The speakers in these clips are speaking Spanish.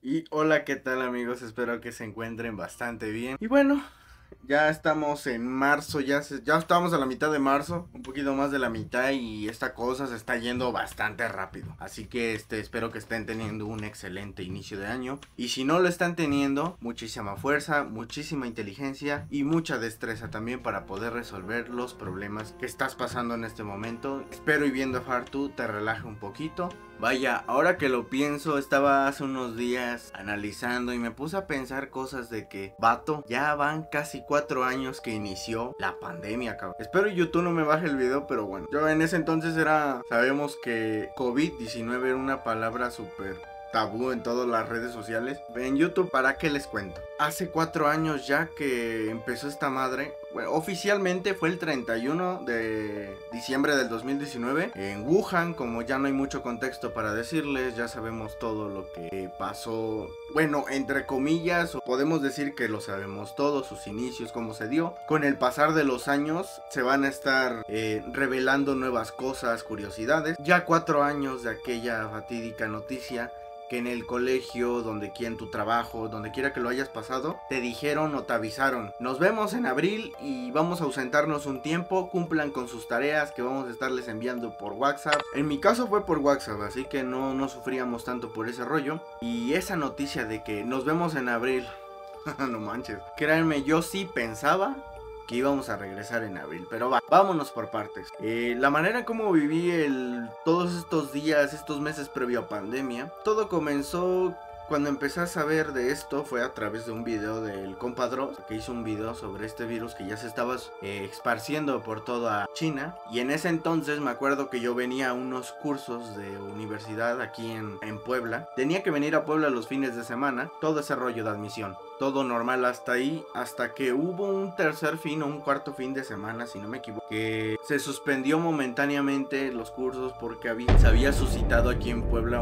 Y hola, ¿qué tal amigos? Espero que se encuentren bastante bien. Y bueno, ya estamos en marzo, ya estamos a la mitad de marzo, un poquito más de la mitad y esta cosa se está yendo bastante rápido. Así que espero que estén teniendo un excelente inicio de año. Y si no lo están teniendo, muchísima fuerza, muchísima inteligencia y mucha destreza también para poder resolver los problemas que estás pasando en este momento. Espero y viendo Fartu te relaje un poquito. Vaya, ahora que lo pienso, estaba hace unos días analizando y me puse a pensar cosas de que, vato, ya van casi 4 años que inició la pandemia, cabrón. Espero YouTube no me baje el video, pero bueno. Yo en ese entonces sabemos que COVID-19 era una palabra súper tabú en todas las redes sociales. En YouTube, ¿para qué les cuento? Hace 4 años ya que empezó esta madre. Bueno, oficialmente fue el 31 de diciembre del 2019 en Wuhan. Como ya no hay mucho contexto para decirles, ya sabemos todo lo que pasó. Bueno, entre comillas, podemos decir que lo sabemos todo, sus inicios, cómo se dio. Con el pasar de los años se van a estar revelando nuevas cosas, curiosidades. Ya 4 años de aquella fatídica noticia que en el colegio, donde quiera, en tu trabajo, donde quiera que lo hayas pasado, te dijeron o te avisaron: nos vemos en abril y vamos a ausentarnos un tiempo, cumplan con sus tareas que vamos a estarles enviando por WhatsApp. En mi caso fue por WhatsApp, así que no sufríamos tanto por ese rollo. Y esa noticia de que nos vemos en abril, no manches, créanme, yo sí pensaba que íbamos a regresar en abril, pero vámonos por partes. La manera en cómo viví todos estos días, estos meses previo a pandemia, todo comenzó cuando empecé a saber de esto. Fue a través de un video del compa Dross, que hizo un video sobre este virus que ya se estaba esparciendo por toda China. Y en ese entonces me acuerdo que yo venía a unos cursos de universidad aquí en Puebla. Tenía que venir a Puebla los fines de semana, todo ese rollo de admisión. Todo normal hasta ahí, hasta que hubo un tercer fin o un cuarto fin de semana, si no me equivoco, que se suspendió momentáneamente los cursos porque se había suscitado aquí en Puebla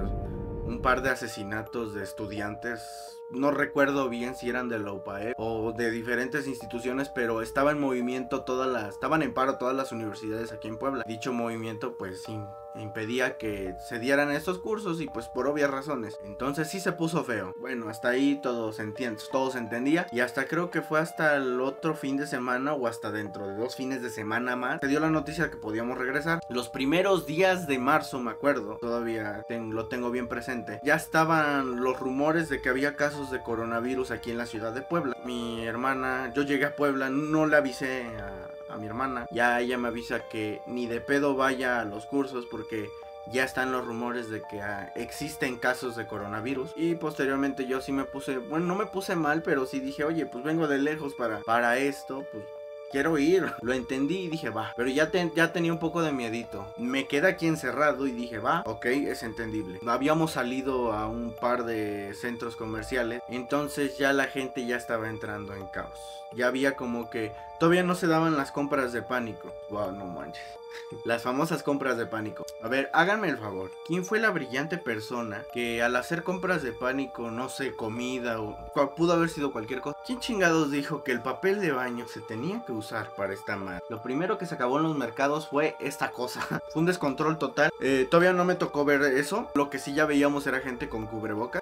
un par de asesinatos de estudiantes. No recuerdo bien si eran de la UPAE o de diferentes instituciones, pero estaba en movimiento estaban en paro todas las universidades aquí en Puebla. Dicho movimiento pues impedía que se dieran estos cursos y pues por obvias razones. Entonces sí se puso feo. Bueno, hasta ahí todo se entendía. Y hasta creo que fue hasta el otro fin de semana o hasta dentro de 2 fines de semana más se dio la noticia que podíamos regresar. Los primeros días de marzo, me acuerdo, todavía lo tengo bien presente, ya estaban los rumores de que había casos de coronavirus aquí en la ciudad de Puebla. Mi hermana, yo llegué a Puebla, no le avisé a mi hermana, ya ella me avisa que ni de pedo vaya a los cursos porque ya están los rumores de que existen casos de coronavirus. Y posteriormente yo sí me puse, bueno, no me puse mal, pero sí dije, oye, pues vengo de lejos para esto, pues quiero ir. Lo entendí y dije, va. Pero ya tenía un poco de miedito. Me quedé aquí encerrado y dije, va, ok, es entendible. Habíamos salido a un par de centros comerciales, entonces ya la gente ya estaba entrando en caos. Ya había como que todavía no se daban las compras de pánico. Wow, no manches. Las famosas compras de pánico. A ver, háganme el favor. ¿Quién fue la brillante persona que al hacer compras de pánico, no sé, comida o pudo haber sido cualquier cosa? ¿Quién chingados dijo que el papel de baño se tenía que usar para esta madre? Lo primero que se acabó en los mercados fue esta cosa. Fue un descontrol total. Todavía no me tocó ver eso. Lo que sí ya veíamos era gente con cubreboca.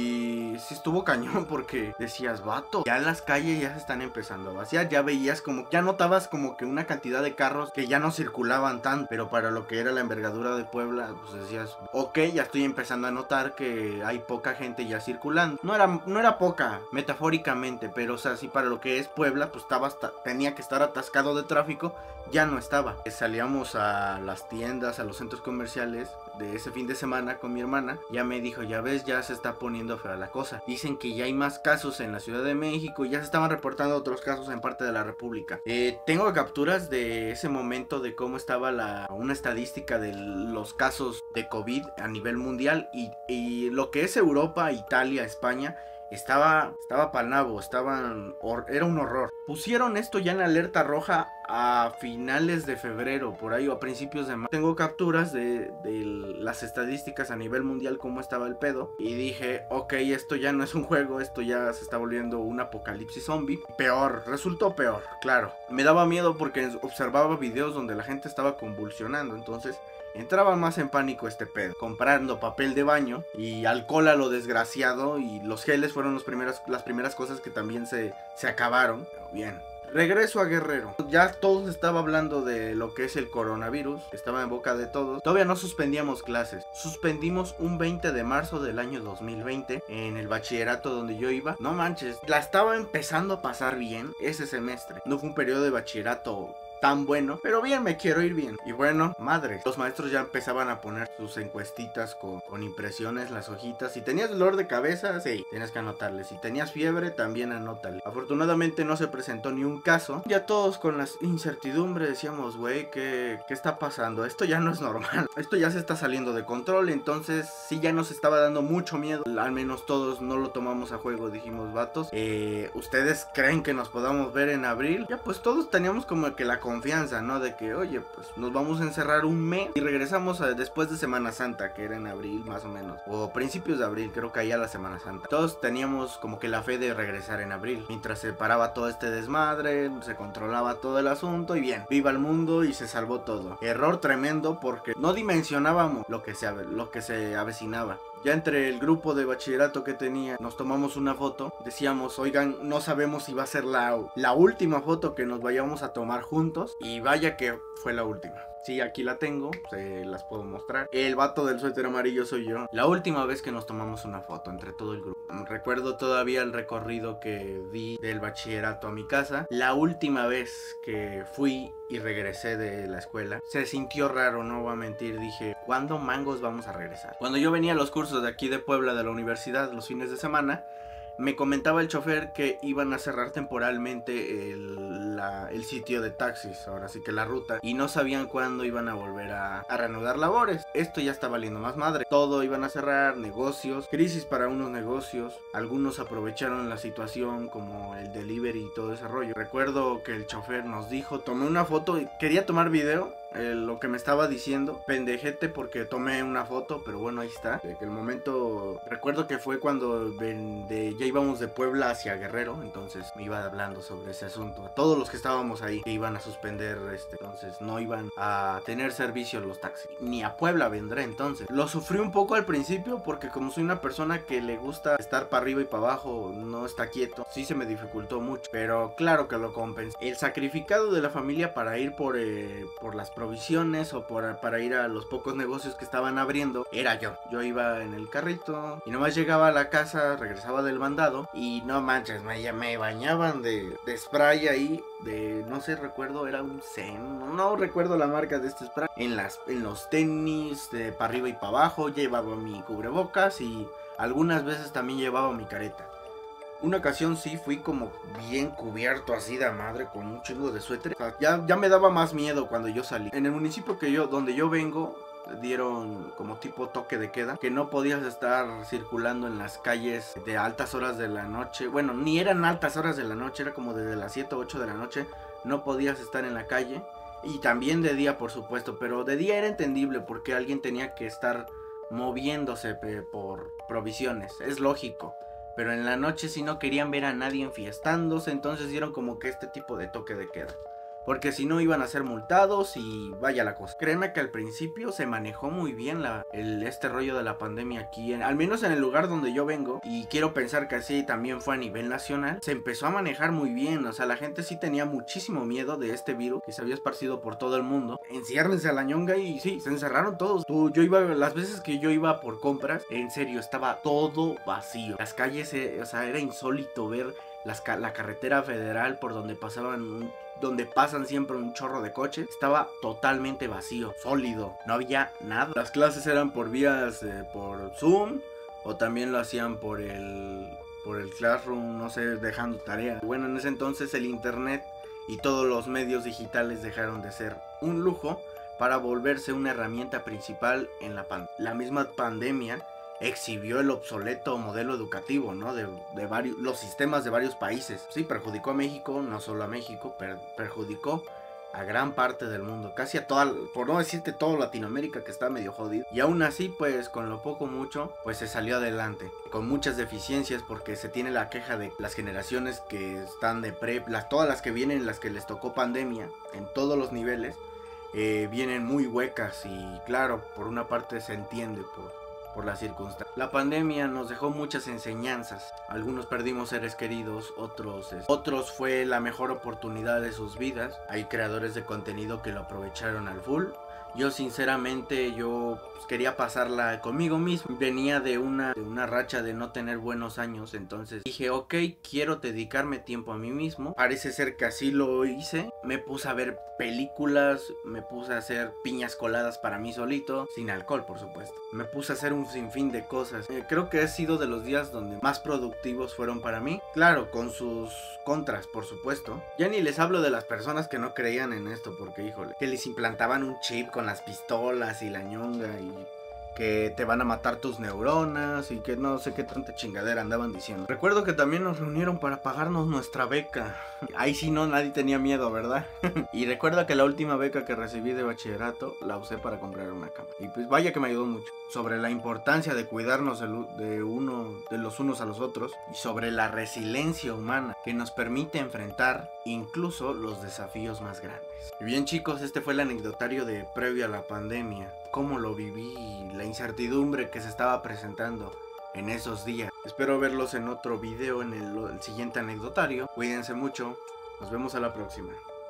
Y sí estuvo cañón porque decías, vato, ya las calles ya se están empezando a vaciar. Ya veías como, ya notabas como que una cantidad de carros que ya no circulaban tan, pero para lo que era la envergadura de Puebla, pues decías, ok, ya estoy empezando a notar que hay poca gente ya circulando. No era poca, metafóricamente, pero o sea, sí, para lo que es Puebla, pues tenía que estar atascado de tráfico, ya no estaba. Salíamos a las tiendas, a los centros comerciales de ese fin de semana con mi hermana. Ya me dijo, ya ves, ya se está poniendo fea la cosa. Dicen que ya hay más casos en la Ciudad de México y ya se estaban reportando otros casos en parte de la República. Tengo capturas de ese momento de cómo estaba una estadística de los casos de COVID a nivel mundial y lo que es Europa, Italia, España. Estaba pa'l nabo, era un horror. Pusieron esto ya en alerta roja a finales de febrero, por ahí, o a principios de marzo. Tengo capturas de las estadísticas a nivel mundial, cómo estaba el pedo. Y dije, ok, esto ya no es un juego, esto ya se está volviendo un apocalipsis zombie. Peor, resultó peor, claro. Me daba miedo porque observaba videos donde la gente estaba convulsionando, entonces entraba más en pánico este pedo, comprando papel de baño y alcohol a lo desgraciado, y los geles fueron las primeras cosas que también se acabaron. Pero bien. Regreso a Guerrero. Ya todos estaba hablando de lo que es el coronavirus. Estaba en boca de todos. Todavía no suspendíamos clases. Suspendimos un 20 de marzo del año 2020 en el bachillerato donde yo iba. No manches, la estaba empezando a pasar bien ese semestre. No fue un periodo de bachillerato tan bueno, pero bien, me quiero ir bien. Y bueno, madre, los maestros ya empezaban a poner sus encuestitas con impresiones, las hojitas. Si tenías dolor de cabeza, sí, tenías que anotarle. Si tenías fiebre, también anótale. Afortunadamente no se presentó ni un caso. Ya todos con las incertidumbres decíamos, güey, ¿qué está pasando? Esto ya no es normal. Esto ya se está saliendo de control. Entonces sí, ya nos estaba dando mucho miedo. Al menos todos no lo tomamos a juego. Dijimos, vatos, ¿ustedes creen que nos podamos ver en abril? Ya pues todos teníamos como que la confianza, ¿no? De que, oye, pues nos vamos a encerrar un mes y regresamos después de Semana Santa, que era en abril más o menos, o principios de abril, creo que allá la Semana Santa. Todos teníamos como que la fe de regresar en abril, mientras se paraba todo este desmadre, se controlaba todo el asunto y bien, viva el mundo y se salvó todo. Error tremendo porque no dimensionábamos lo que se avecinaba. Ya entre el grupo de bachillerato que tenía, nos tomamos una foto. Decíamos, oigan, no sabemos si va a ser la última foto que nos vayamos a tomar juntos. Y vaya que fue la última. Sí, aquí la tengo, se las puedo mostrar. El vato del suéter amarillo soy yo. La última vez que nos tomamos una foto entre todo el grupo. Recuerdo todavía el recorrido que di del bachillerato a mi casa. La última vez que fui y regresé de la escuela, se sintió raro, no voy a mentir. Dije, ¿cuándo mangos vamos a regresar? Cuando yo venía a los cursos de aquí de Puebla, de la universidad, los fines de semana, me comentaba el chofer que iban a cerrar temporalmente el sitio de taxis, ahora sí que la ruta, y no sabían cuándo iban a volver a reanudar labores. Esto ya está valiendo más madre. Todo iban a cerrar, negocios, crisis para unos negocios. Algunos aprovecharon la situación como el delivery y todo ese rollo. Recuerdo que el chofer nos dijo, tomé una foto, quería tomar video, lo que me estaba diciendo, pendejete porque tomé una foto, pero bueno, ahí está. Que el momento, recuerdo que fue cuando ya íbamos de Puebla hacia Guerrero, entonces me iba hablando sobre ese asunto. A todos los que estábamos ahí, que iban a suspender, entonces no iban a tener servicio los taxis, ni a Puebla vendré. Entonces lo sufrí un poco al principio porque como soy una persona que le gusta estar para arriba y para abajo, no está quieto, sí se me dificultó mucho, pero claro que lo compensé. El sacrificado de la familia para ir por las provisiones o para ir a los pocos negocios que estaban abriendo era yo. Yo iba en el carrito y nomás llegaba a la casa, regresaba del mandado y no manches, me bañaban de spray ahí, no sé, recuerdo, era un Zen, no recuerdo la marca de este spray. En los tenis, de para arriba y para abajo, llevaba mi cubrebocas y algunas veces también llevaba mi careta. Una ocasión sí fui como bien cubierto así de madre con un chingo de suéter. O sea, ya me daba más miedo cuando yo salí. En el municipio donde yo vengo, dieron como tipo toque de queda, que no podías estar circulando en las calles de altas horas de la noche. Bueno, ni eran altas horas de la noche, era como desde las 7 o 8 de la noche. No podías estar en la calle. Y también de día, por supuesto, pero de día era entendible porque alguien tenía que estar moviéndose por provisiones, es lógico. Pero en la noche si no querían ver a nadie enfiestándose, entonces dieron como que este tipo de toque de queda. Porque si no iban a ser multados y vaya la cosa. Créeme que al principio se manejó muy bien este rollo de la pandemia aquí, al menos en el lugar donde yo vengo. Y quiero pensar que así también fue a nivel nacional. Se empezó a manejar muy bien, o sea, la gente sí tenía muchísimo miedo de este virus que se había esparcido por todo el mundo. Enciérrense a la ñonga y sí, se encerraron todos. Las veces que yo iba por compras, en serio, estaba todo vacío. Las calles, o sea, era insólito ver la carretera federal por donde donde pasan siempre un chorro de coches, estaba totalmente vacío, sólido, no había nada. Las clases eran por vías, por Zoom, o también lo hacían por el Classroom, no sé, dejando tarea. Bueno, en ese entonces el internet y todos los medios digitales dejaron de ser un lujo para volverse una herramienta principal en la pandemia. La misma pandemia exhibió el obsoleto modelo educativo, ¿no? De los sistemas de varios países. Sí, perjudicó a México, no solo a México, perjudicó a gran parte del mundo, casi a toda, por no decirte toda Latinoamérica, que está medio jodido. Y aún así, pues con lo poco mucho, pues se salió adelante, con muchas deficiencias, porque se tiene la queja de las generaciones que están de prep, todas las que vienen, las que les tocó pandemia, en todos los niveles, vienen muy huecas y claro, por una parte se entiende por la circunstancia. La pandemia nos dejó muchas enseñanzas. Algunos perdimos seres queridos, otros fue la mejor oportunidad de sus vidas. Hay creadores de contenido que lo aprovecharon al full. Yo sinceramente pues, quería pasarla conmigo mismo. Venía de una racha de no tener buenos años. Entonces dije, ok, quiero dedicarme tiempo a mí mismo. Parece ser que así lo hice. Me puse a ver películas, me puse a hacer piñas coladas para mí solito, sin alcohol por supuesto. Me puse a hacer un sinfín de cosas. Creo que ha sido de los días donde más productivos fueron para mí. Claro, con sus contras por supuesto. Ya ni les hablo de las personas que no creían en esto, porque híjole, que les implantaban un chip con las pistolas y la ñonga y que te van a matar tus neuronas y que no sé qué tanta chingadera andaban diciendo. Recuerdo que también nos reunieron para pagarnos nuestra beca. Ahí sí no, nadie tenía miedo, ¿verdad? Y recuerdo que la última beca que recibí de bachillerato la usé para comprar una cama. Y pues vaya que me ayudó mucho. Sobre la importancia de cuidarnos de los unos a los otros y sobre la resiliencia humana que nos permite enfrentar incluso los desafíos más grandes. Y bien chicos, este fue el anecdotario de previo a la pandemia. Cómo lo viví y la incertidumbre que se estaba presentando en esos días. Espero verlos en otro video, en el siguiente anecdotario. Cuídense mucho. Nos vemos a la próxima.